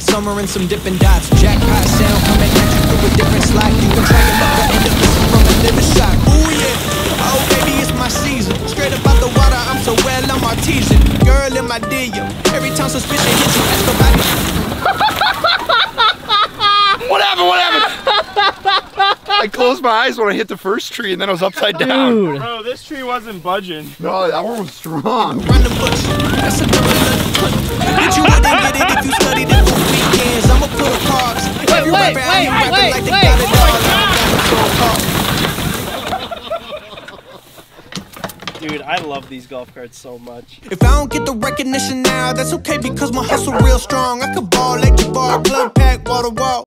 like summer and some Dippin' Dots. Jackpot sound coming at you through a different slot. You can try your luck, but end up missing from a liver shot. Ooh yeah, oh baby, it's my season. Straight up out the water, I'm so well, I'm artesian. Girl in my DM, every time suspicion hits you, ask about it. What happened? What happened? I closed my eyes when I hit the first tree and then I was upside down. Dude. Bro, this tree wasn't budging. No, that one was strong. Run the bush, that's a double lunch. But you wouldn't get it if you studied it for weekends. I'ma pull the cards. Every rapper out here rapping like they got it all. Dude, I love these golf carts so much. If I don't get the recognition now, that's okay because my hustle real strong. I could ball like the ball, club pack, wall to wall.